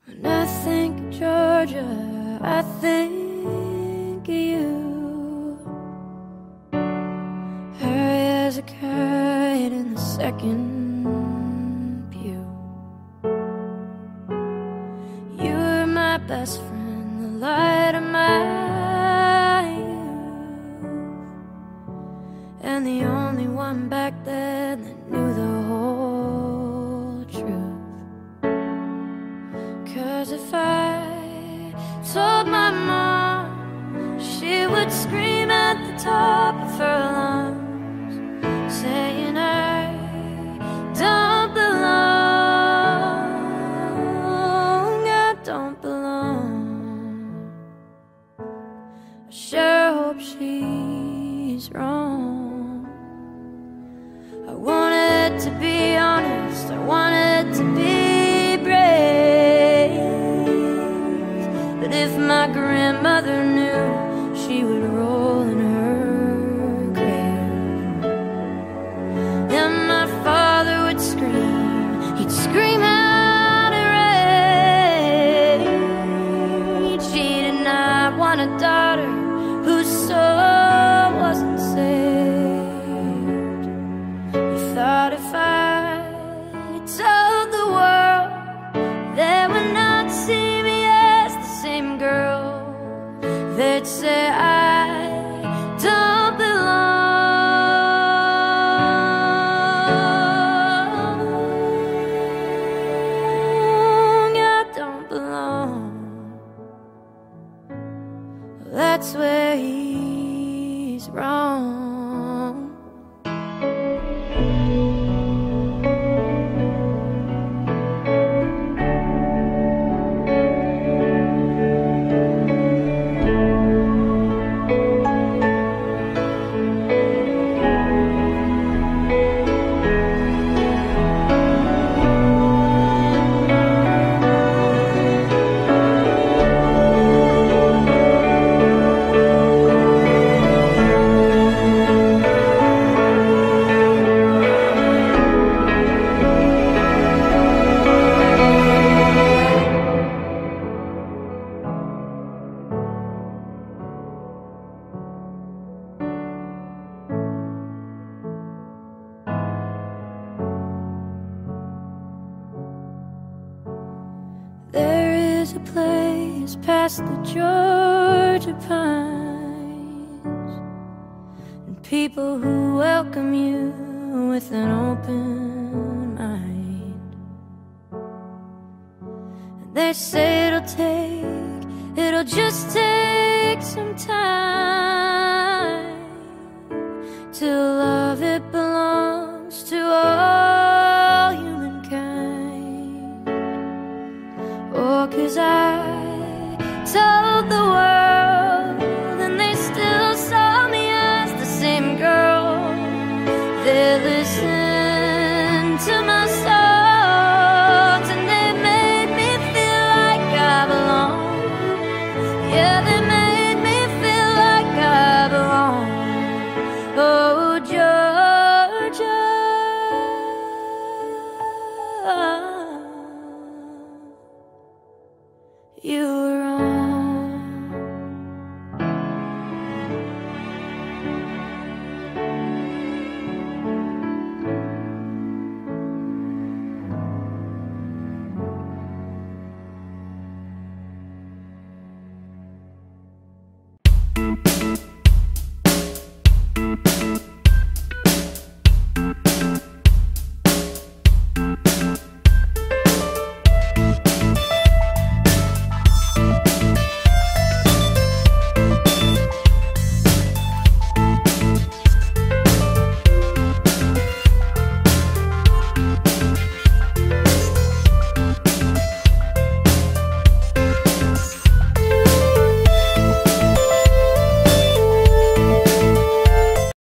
When I think of Georgia, I think of you. High as a kite in the second pew. You were my best friend, the light of my youth, and the only one back then that knew the whole truth. 'Cause if I told my mom, she would scream at the top of her lungs, saying I don't belong, I don't belong. I sure hope she's wrong. I wanted to be honest, I wanted to be brave, but if my grandmother knew, she would roll in her grave. Then my father would scream, he'd scream out in rage. He did not want a daughter whose soul wasn't saved. He thought if I told the world, they would not see me as the same girl. They'd say I don't belong, I don't belong. That's where he's wrong. There is a place past the Georgia pines, and people who welcome you with an open mind. And they say it'll just take some time.